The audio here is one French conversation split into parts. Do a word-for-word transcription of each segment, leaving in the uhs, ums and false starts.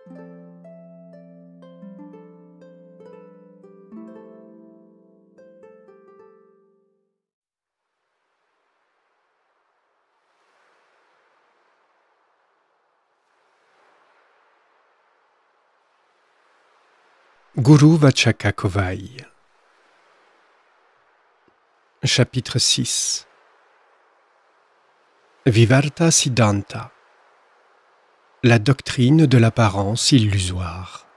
Guru Vachaka Kovai. Chapitre six. Vivarta Siddhanta. La doctrine de l'apparence illusoire.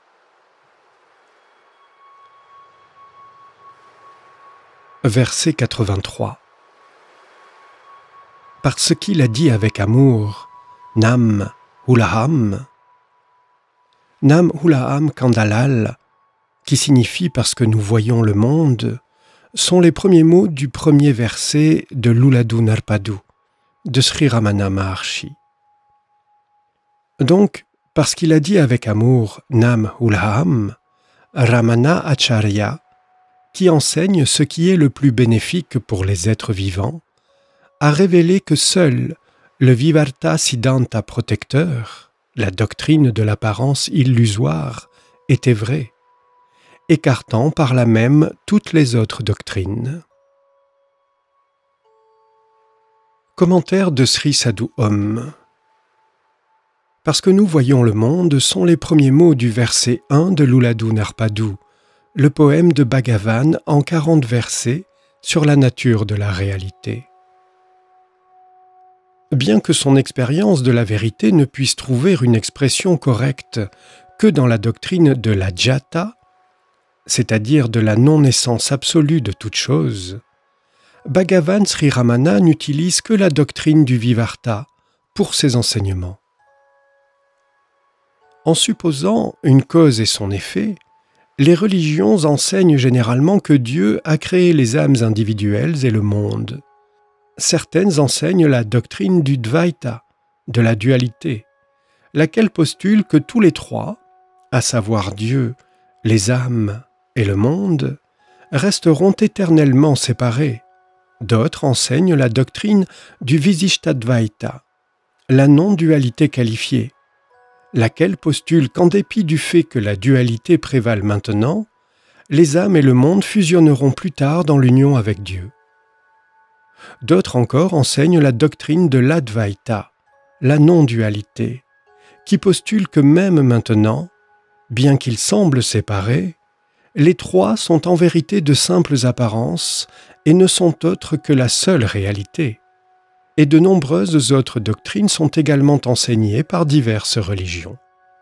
Verset quatre-vingt-trois. Parce qu'il a dit avec amour, Nam Hulaham, Nam Hulaham Kandalal, qui signifie parce que nous voyons le monde, sont les premiers mots du premier verset de l'Uladu Narpadu, de Sri Ramana Maharshi. Donc, parce qu'il a dit avec amour Nam Hulaham, Ramana Acharya, qui enseigne ce qui est le plus bénéfique pour les êtres vivants, a révélé que seul le Vivarta Siddhanta protecteur, la doctrine de l'apparence illusoire, était vraie, écartant par là même toutes les autres doctrines. Commentaire de Sri Sadhu Om. Parce que nous voyons le monde sont les premiers mots du verset un de l'Uladu Narpadu, le poème de Bhagavan en quarante versets sur la nature de la réalité. Bien que son expérience de la vérité ne puisse trouver une expression correcte que dans la doctrine de la Jata, c'est-à-dire de la non-naissance absolue de toute chose, Bhagavan Sri Ramana n'utilise que la doctrine du Vivarta pour ses enseignements. En supposant une cause et son effet, les religions enseignent généralement que Dieu a créé les âmes individuelles et le monde. Certaines enseignent la doctrine du Dvaita, de la dualité, laquelle postule que tous les trois, à savoir Dieu, les âmes et le monde, resteront éternellement séparés. D'autres enseignent la doctrine du Visishtadvaita, la non-dualité qualifiée, laquelle postule qu'en dépit du fait que la dualité prévale maintenant, les âmes et le monde fusionneront plus tard dans l'union avec Dieu. D'autres encore enseignent la doctrine de l'Advaita, la non-dualité, qui postule que même maintenant, bien qu'ils semblent séparés, les trois sont en vérité de simples apparences et ne sont autres que la seule réalité. Et de nombreuses autres doctrines sont également enseignées par diverses religions.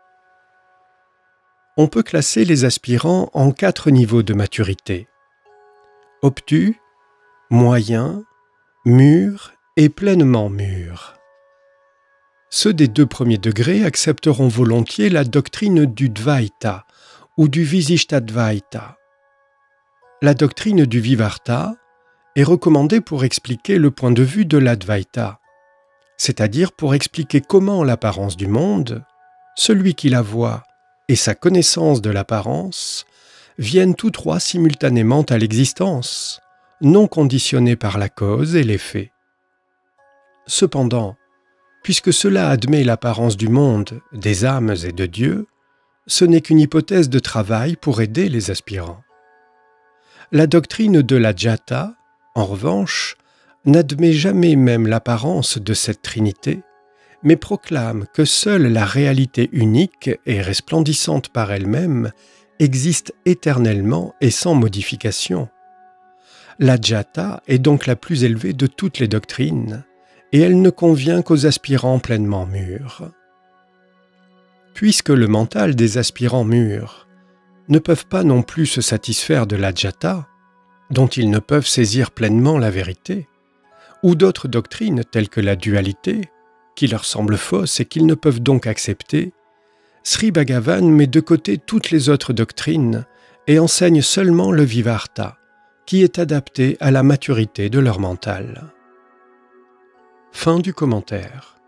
On peut classer les aspirants en quatre niveaux de maturité: obtus, moyen, mûr et pleinement mûr. Ceux des deux premiers degrés accepteront volontiers la doctrine du Dvaita ou du Visishtadvaita. La doctrine du Vivarta est recommandée pour expliquer le point de vue de l'Advaita, c'est-à-dire pour expliquer comment l'apparence du monde, celui qui la voit et sa connaissance de l'apparence viennent tous trois simultanément à l'existence, non conditionnés par la cause et l'effet. Cependant, puisque cela admet l'apparence du monde, des âmes et de Dieu, ce n'est qu'une hypothèse de travail pour aider les aspirants. La doctrine de la Jata, en revanche, n'admet jamais même l'apparence de cette trinité, mais proclame que seule la réalité unique et resplendissante par elle-même existe éternellement et sans modification. La Jata est donc la plus élevée de toutes les doctrines, et elle ne convient qu'aux aspirants pleinement mûrs. Puisque le mental des aspirants mûrs ne peuvent pas non plus se satisfaire de la Jata, dont ils ne peuvent saisir pleinement la vérité, ou d'autres doctrines telles que la dualité, qui leur semblent fausses et qu'ils ne peuvent donc accepter, Sri Bhagavan met de côté toutes les autres doctrines et enseigne seulement le Vivarta, qui est adapté à la maturité de leur mental. Fin du commentaire.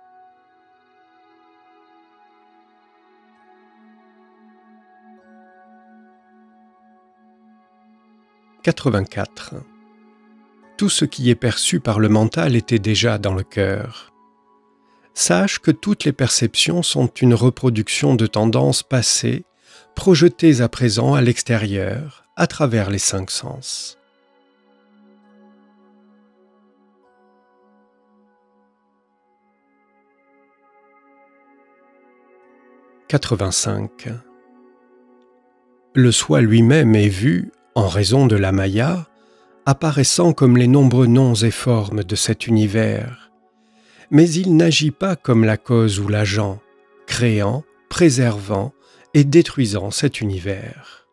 quatre-vingt-quatre. Tout ce qui est perçu par le mental était déjà dans le cœur. sache que toutes les perceptions sont une reproduction de tendances passées, projetées à présent à l'extérieur, à travers les cinq sens. quatre-vingt-cinq. Le soi lui-même est vu, en raison de la Maya, apparaissant comme les nombreux noms et formes de cet univers, mais il n'agit pas comme la cause ou l'agent, créant, préservant et détruisant cet univers.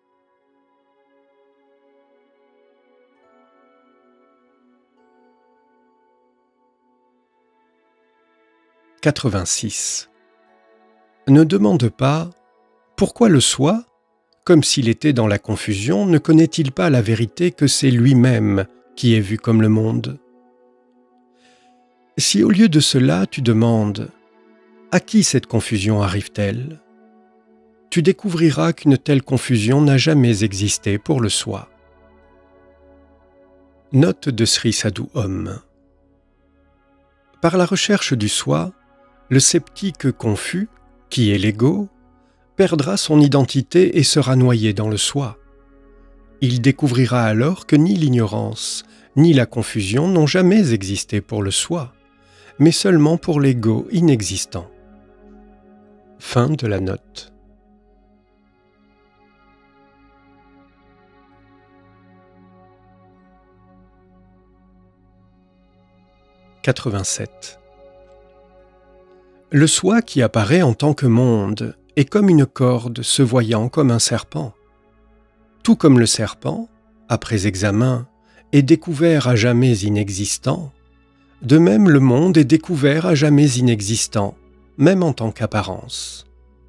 quatre-vingt-six. Ne demande pas « Pourquoi le soi ?» Comme s'il était dans la confusion, ne connaît-il pas la vérité que c'est lui-même qui est vu comme le monde? Si au lieu de cela tu demandes « À qui cette confusion arrive-t-elle ?» tu découvriras qu'une telle confusion n'a jamais existé pour le soi. Note de Sri Sadhu Om. Par la recherche du soi, le sceptique confus, qui est l'ego, perdra son identité et sera noyé dans le soi. Il découvrira alors que ni l'ignorance, ni la confusion n'ont jamais existé pour le soi, mais seulement pour l'ego inexistant. Fin de la note. quatre-vingt-sept. Le soi qui apparaît en tant que monde est comme une corde se voyant comme un serpent. Tout comme le serpent, après examen, est découvert à jamais inexistant, de même le monde est découvert à jamais inexistant, même en tant qu'apparence.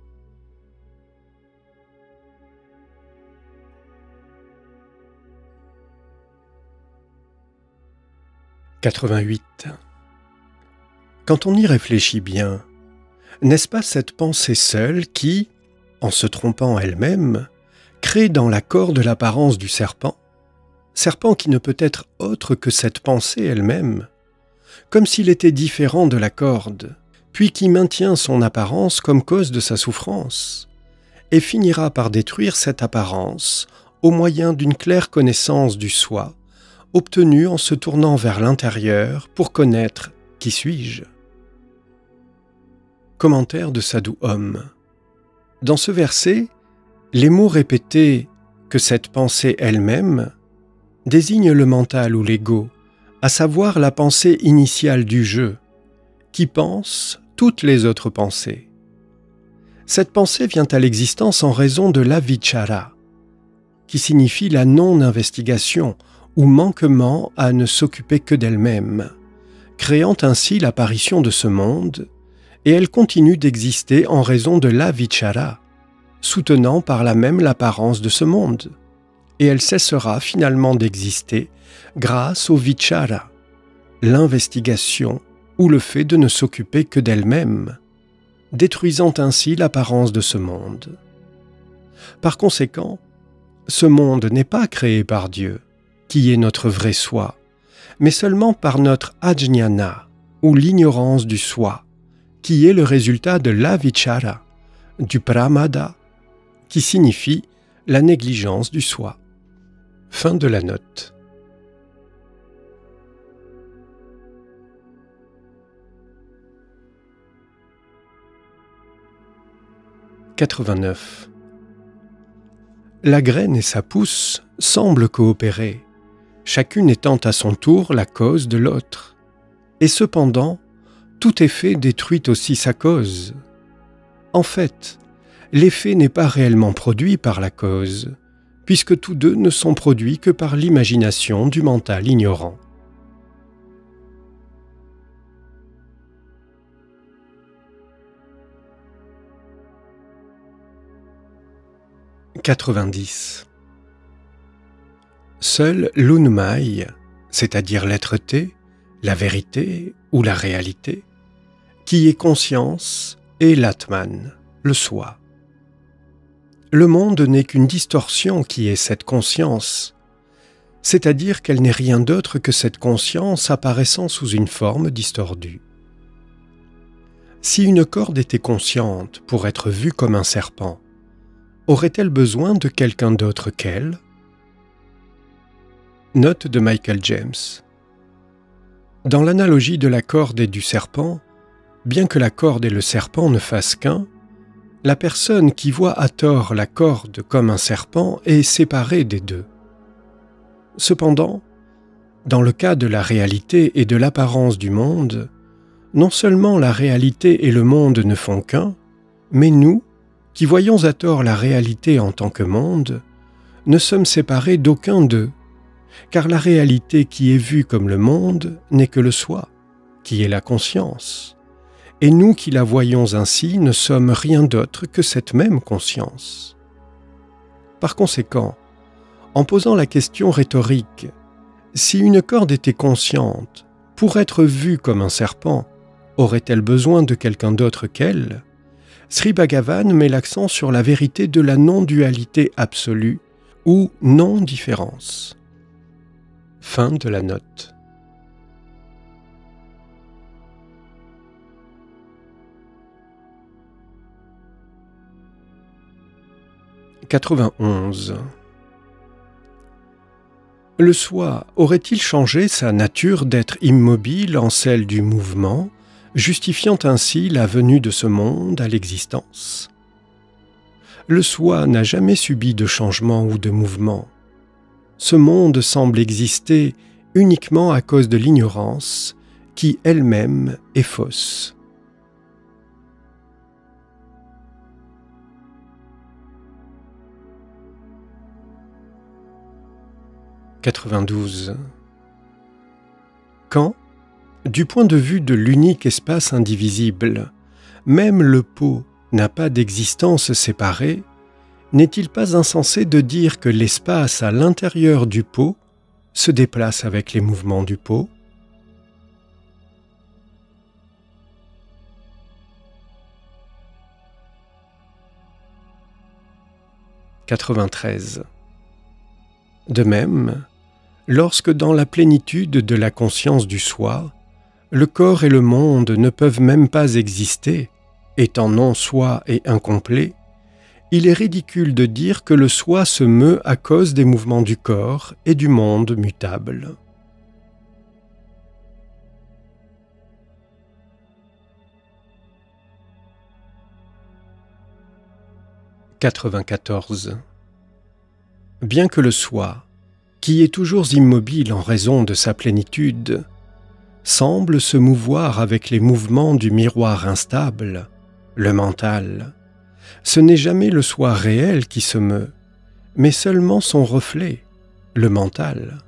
quatre-vingt-huit. Quand on y réfléchit bien, n'est-ce pas cette pensée seule qui, en se trompant elle-même, crée dans la corde l'apparence du serpent, serpent qui ne peut être autre que cette pensée elle-même, comme s'il était différent de la corde, puis qui maintient son apparence comme cause de sa souffrance, et finira par détruire cette apparence au moyen d'une claire connaissance du soi, obtenue en se tournant vers l'intérieur pour connaître « Qui suis-je » Commentaire de Sadhu Om. Dans ce verset, les mots répétés que cette pensée elle-même désignent le mental ou l'ego, à savoir la pensée initiale du jeu, qui pense toutes les autres pensées. Cette pensée vient à l'existence en raison de l'avichara, qui signifie la non-investigation ou manquement à ne s'occuper que d'elle-même, créant ainsi l'apparition de ce monde, et elle continue d'exister en raison de l'avichara, soutenant par là même l'apparence de ce monde, et elle cessera finalement d'exister grâce au vichara, l'investigation ou le fait de ne s'occuper que d'elle-même, détruisant ainsi l'apparence de ce monde. Par conséquent, ce monde n'est pas créé par Dieu, qui est notre vrai soi, mais seulement par notre ajñana, ou l'ignorance du soi, qui est le résultat de l'avichara, du pramada, qui signifie la négligence du soi. Fin de la note. quatre-vingt-neuf. La graine et sa pousse semblent coopérer, chacune étant à son tour la cause de l'autre. Et cependant, tout effet détruit aussi sa cause. En fait, l'effet n'est pas réellement produit par la cause, puisque tous deux ne sont produits que par l'imagination du mental ignorant. quatre-vingt-dix. Seul l'unmai, c'est-à-dire l'être-té, la vérité ou la réalité, qui est conscience, est l'atman, le soi. Le monde n'est qu'une distorsion qui est cette conscience, c'est-à-dire qu'elle n'est rien d'autre que cette conscience apparaissant sous une forme distordue. Si une corde était consciente pour être vue comme un serpent, aurait-elle besoin de quelqu'un d'autre qu'elle? Note de Michael James. Dans l'analogie de la corde et du serpent, bien que la corde et le serpent ne fassent qu'un, la personne qui voit à tort la corde comme un serpent est séparée des deux. Cependant, dans le cas de la réalité et de l'apparence du monde, non seulement la réalité et le monde ne font qu'un, mais nous, qui voyons à tort la réalité en tant que monde, ne sommes séparés d'aucun d'eux, car la réalité qui est vue comme le monde n'est que le soi, qui est la conscience, et nous qui la voyons ainsi ne sommes rien d'autre que cette même conscience. Par conséquent, en posant la question rhétorique « Si une corde était consciente, pour être vue comme un serpent, aurait-elle besoin de quelqu'un d'autre qu'elle ?» Sri Bhagavan met l'accent sur la vérité de la non-dualité absolue ou non-différence. Fin de la note. quatre-vingt-onze. Le soi aurait-il changé sa nature d'être immobile en celle du mouvement, justifiant ainsi la venue de ce monde à l'existence? Le soi n'a jamais subi de changement ou de mouvement. Ce monde semble exister uniquement à cause de l'ignorance, qui elle-même est fausse. quatre-vingt-douze. Quand, du point de vue de l'unique espace indivisible, même le pot n'a pas d'existence séparée, n'est-il pas insensé de dire que l'espace à l'intérieur du pot se déplace avec les mouvements du pot? quatre-vingt-treize. De même, lorsque dans la plénitude de la conscience du soi, le corps et le monde ne peuvent même pas exister, étant non-soi et incomplet, il est ridicule de dire que le soi se meut à cause des mouvements du corps et du monde mutable. quatre-vingt-quatorze. Bien que le soi, qui est toujours immobile en raison de sa plénitude, semble se mouvoir avec les mouvements du miroir instable, le mental, ce n'est jamais le soi réel qui se meut, mais seulement son reflet, le mental.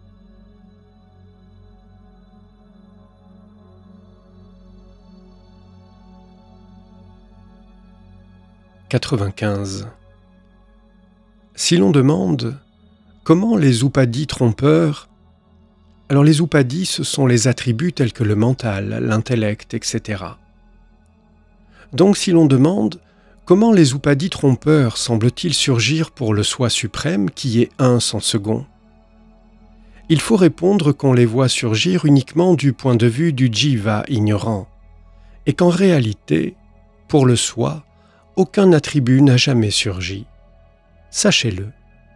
quatre-vingt-quinze. Si l'on demande comment les upadis trompeurs, alors les upadis ce sont les attributs tels que le mental, l'intellect, et cetera. Donc si l'on demande comment les upadis trompeurs semblent-ils surgir pour le soi suprême qui est un sans second, il faut répondre qu'on les voit surgir uniquement du point de vue du jiva ignorant, et qu'en réalité, pour le soi, aucun attribut n'a jamais surgi. Sachez-le.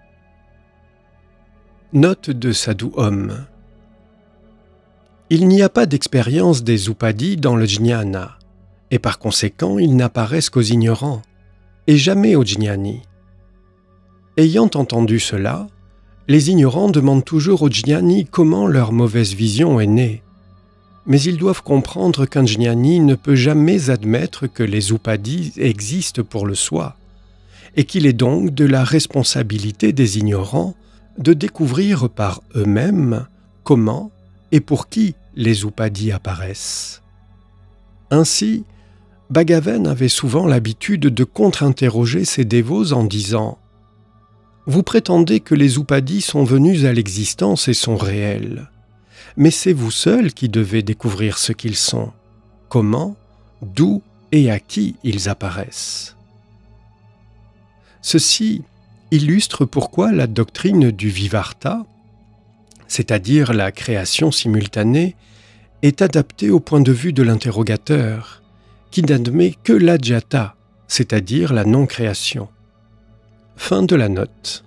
Note de Sadhu Om. Il n'y a pas d'expérience des upadis dans le jnana, et par conséquent ils n'apparaissent qu'aux ignorants, et jamais aux jnani. Ayant entendu cela, les ignorants demandent toujours aux jnani comment leur mauvaise vision est née, mais ils doivent comprendre qu'un jnani ne peut jamais admettre que les upadis existent pour le soi, et qu'il est donc de la responsabilité des ignorants de découvrir par eux-mêmes comment et pour qui les upadis apparaissent. Ainsi, Bhagavan avait souvent l'habitude de contre-interroger ses dévots en disant « Vous prétendez que les upadis sont venus à l'existence et sont réels, mais c'est vous seuls qui devez découvrir ce qu'ils sont, comment, d'où et à qui ils apparaissent. » Ceci illustre pourquoi la doctrine du Vivarta, c'est-à-dire la création simultanée, est adaptée au point de vue de l'interrogateur, qui n'admet que l'ajata, c'est-à-dire la non-création. Fin de la note.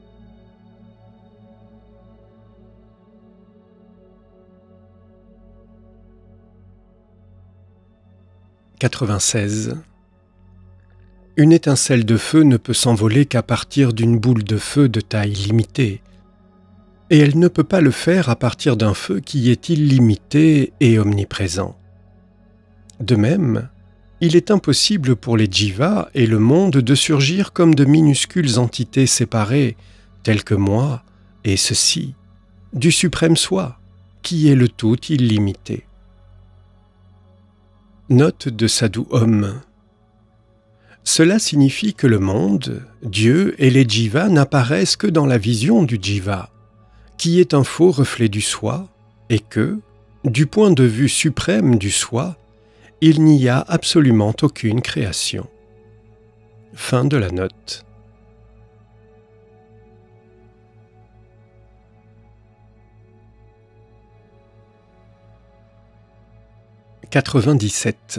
quatre-vingt-seize. Une étincelle de feu ne peut s'envoler qu'à partir d'une boule de feu de taille limitée, et elle ne peut pas le faire à partir d'un feu qui est illimité et omniprésent. De même, il est impossible pour les jivas et le monde de surgir comme de minuscules entités séparées, telles que moi et ceci, du suprême soi, qui est le tout illimité. Note de Sadhu Om. Cela signifie que le monde, Dieu et les jivas n'apparaissent que dans la vision du jiva, qui est un faux reflet du soi, et que, du point de vue suprême du soi, il n'y a absolument aucune création. Fin de la note. quatre-vingt-dix-sept.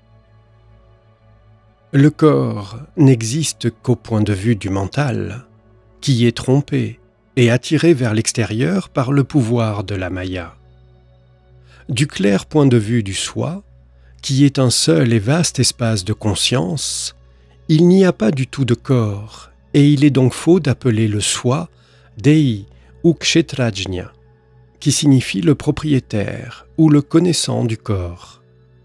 Le corps n'existe qu'au point de vue du mental, qui est trompé et attiré vers l'extérieur par le pouvoir de la maya. Du clair point de vue du soi, qui est un seul et vaste espace de conscience, il n'y a pas du tout de corps, et il est donc faux d'appeler le soi Dei ou Kshetrajna, qui signifie le propriétaire ou le connaissant du corps.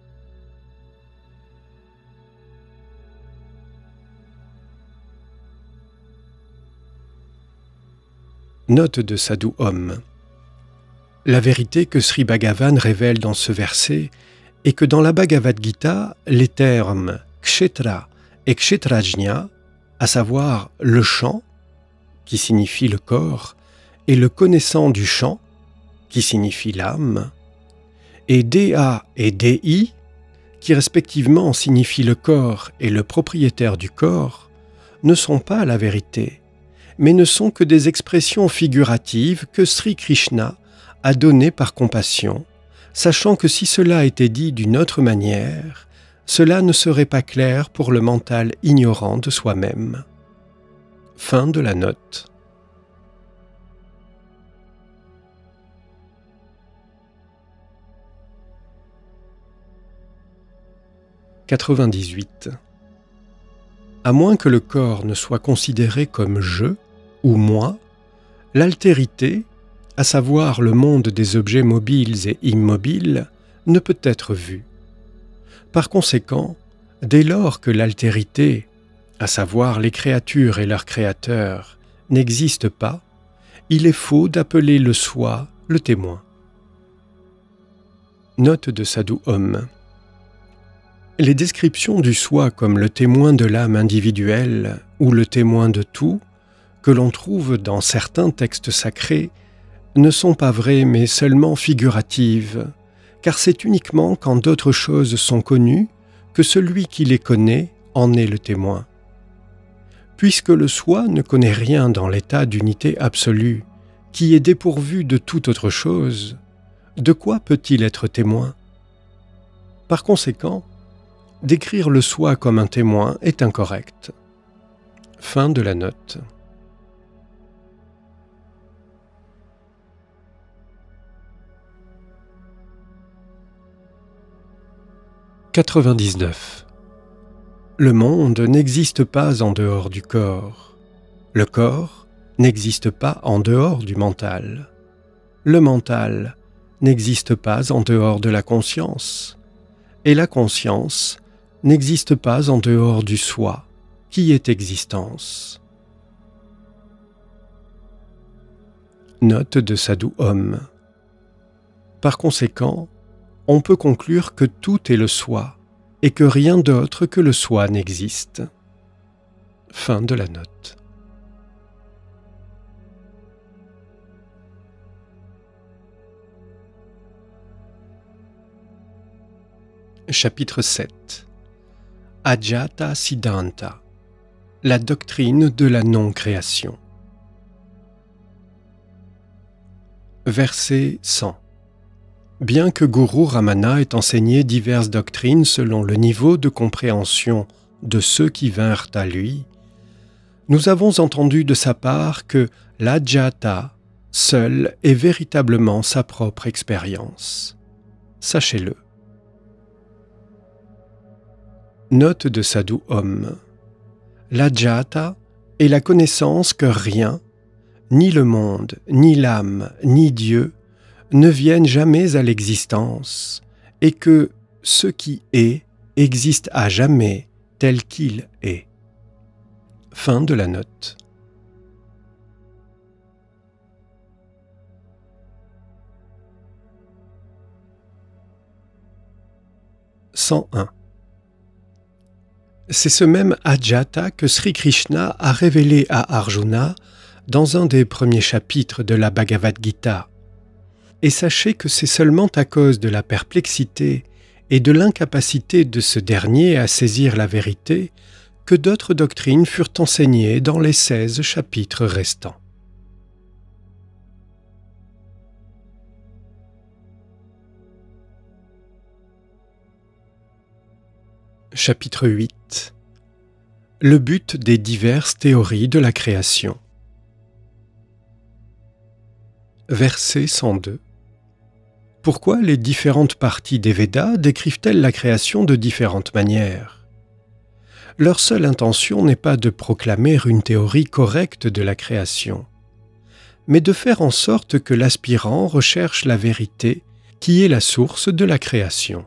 Note de Sadhu Om. La vérité que Sri Bhagavan révèle dans ce verset est que dans la Bhagavad Gita, les termes Kshetra et Kshetrajna, à savoir le champ, qui signifie le corps, et le connaissant du champ, qui signifie l'âme, et Dea et Dei, qui respectivement signifient le corps et le propriétaire du corps, ne sont pas la vérité, mais ne sont que des expressions figuratives que Sri Krishna a données par compassion, sachant que si cela était dit d'une autre manière, cela ne serait pas clair pour le mental ignorant de soi-même. Fin de la note. quatre-vingt-dix-huit. À moins que le corps ne soit considéré comme « je » ou « moi », l'altérité, à savoir le monde des objets mobiles et immobiles, ne peut être vue. Par conséquent, dès lors que l'altérité, à savoir les créatures et leurs créateurs, n'existe pas, il est faux d'appeler le soi le témoin. Note de Sadhu Om. Les descriptions du soi comme le témoin de l'âme individuelle ou le témoin de tout, que l'on trouve dans certains textes sacrés, ne sont pas vraies mais seulement figuratives, car c'est uniquement quand d'autres choses sont connues que celui qui les connaît en est le témoin. Puisque le soi ne connaît rien dans l'état d'unité absolue, qui est dépourvu de toute autre chose, de quoi peut-il être témoin? Par conséquent, décrire le soi comme un témoin est incorrect. Fin de la note. quatre-vingt-dix-neuf. Le monde n'existe pas en dehors du corps. Le corps n'existe pas en dehors du mental. Le mental n'existe pas en dehors de la conscience. Et la conscience n'existe pas en dehors du soi, qui est existence. Note de Sadhu Om. Par conséquent, on peut conclure que tout est le soi, et que rien d'autre que le soi n'existe. Fin de la note. Chapitre sept. Ajata Siddhanta, la doctrine de la non-création. Verset cent. Bien que Guru Ramana ait enseigné diverses doctrines selon le niveau de compréhension de ceux qui vinrent à lui, nous avons entendu de sa part que l'Adjata seul est véritablement sa propre expérience. Sachez-le. Note de Sadhu Om. L'Adjata est la connaissance que rien, ni le monde, ni l'âme, ni Dieu, ne viennent jamais à l'existence, et que ce qui est existe à jamais tel qu'il est. Fin de la note. cent un. C'est ce même Adjata que Sri Krishna a révélé à Arjuna dans un des premiers chapitres de la Bhagavad Gita. Et sachez que c'est seulement à cause de la perplexité et de l'incapacité de ce dernier à saisir la vérité que d'autres doctrines furent enseignées dans les seize chapitres restants. Chapitre huit. Le but des diverses théories de la création. Verset cent deux. Pourquoi les différentes parties des Védas décrivent-elles la création de différentes manières? Leur seule intention n'est pas de proclamer une théorie correcte de la création, mais de faire en sorte que l'aspirant recherche la vérité qui est la source de la création.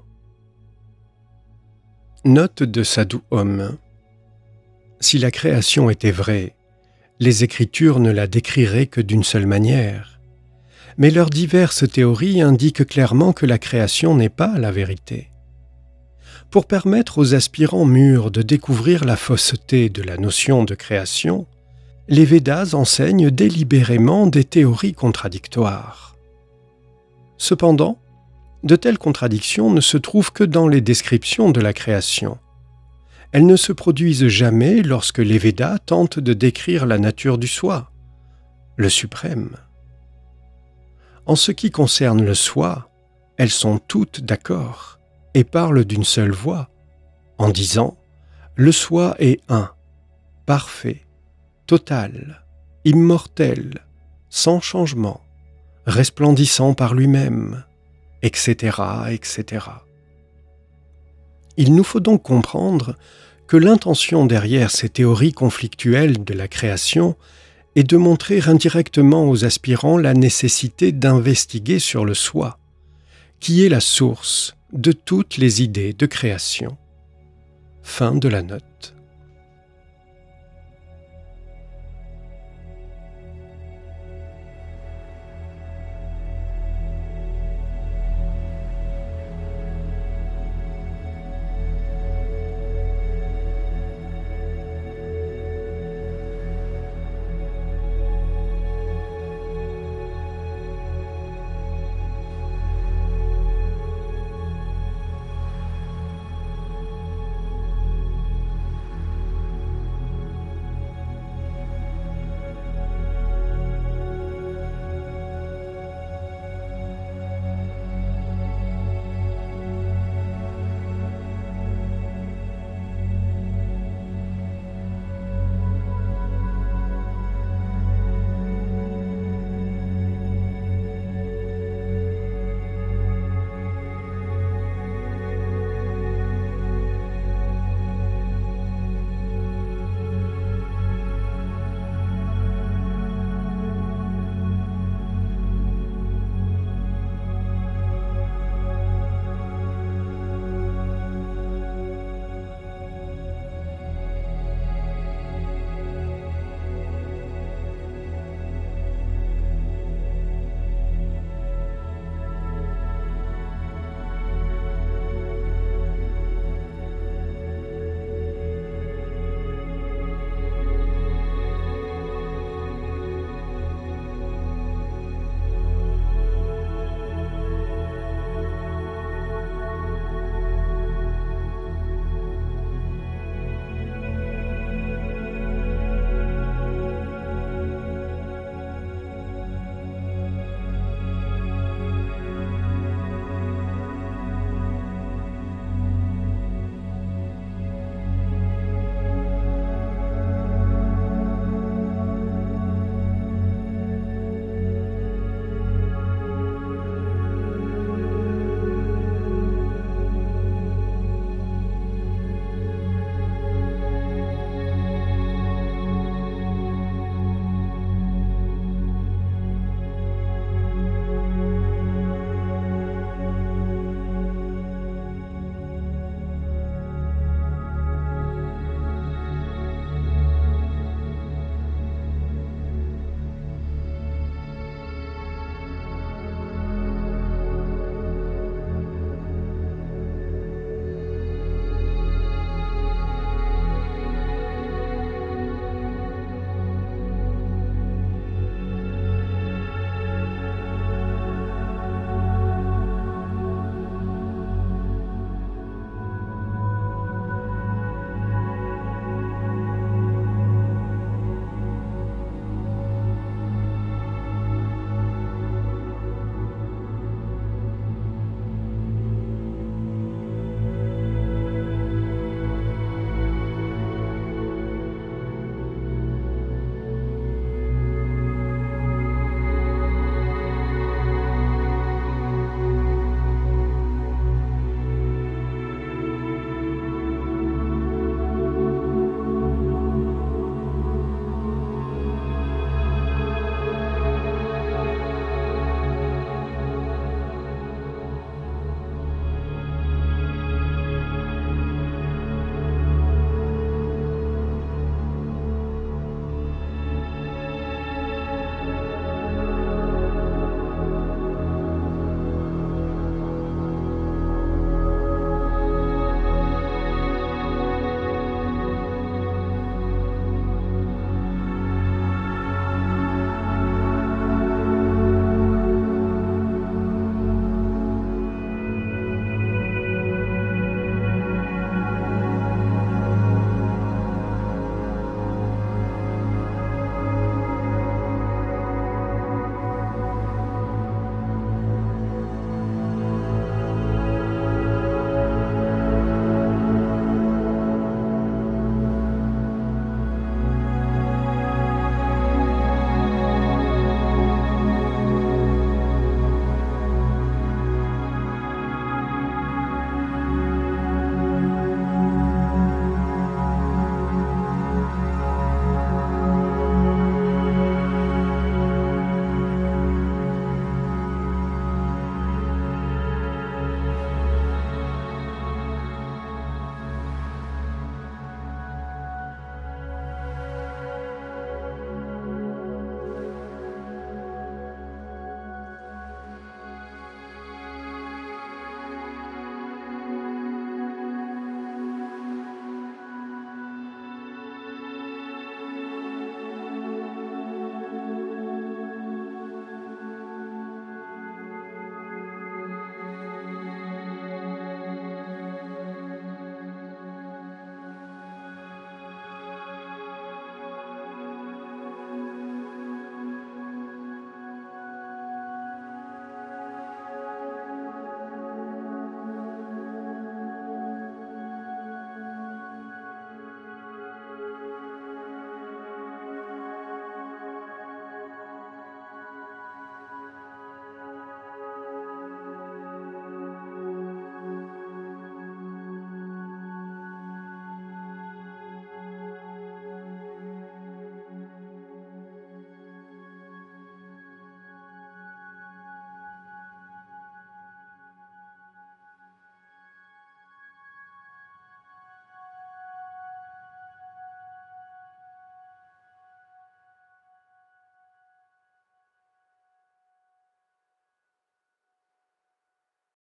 Note de Sadhu Om. Si la création était vraie, les Écritures ne la décriraient que d'une seule manière. Mais leurs diverses théories indiquent clairement que la création n'est pas la vérité. Pour permettre aux aspirants mûrs de découvrir la fausseté de la notion de création, les Védas enseignent délibérément des théories contradictoires. Cependant, de telles contradictions ne se trouvent que dans les descriptions de la création. Elles ne se produisent jamais lorsque les Védas tentent de décrire la nature du soi, le suprême. En ce qui concerne le soi, elles sont toutes d'accord et parlent d'une seule voix, en disant « Le soi est un, parfait, total, immortel, sans changement, resplendissant par lui-même, et cetera, et cetera. Il nous faut donc comprendre que l'intention derrière ces théories conflictuelles de la création est de montrer indirectement aux aspirants la nécessité d'investiguer sur le soi, qui est la source de toutes les idées de création. Fin de la note.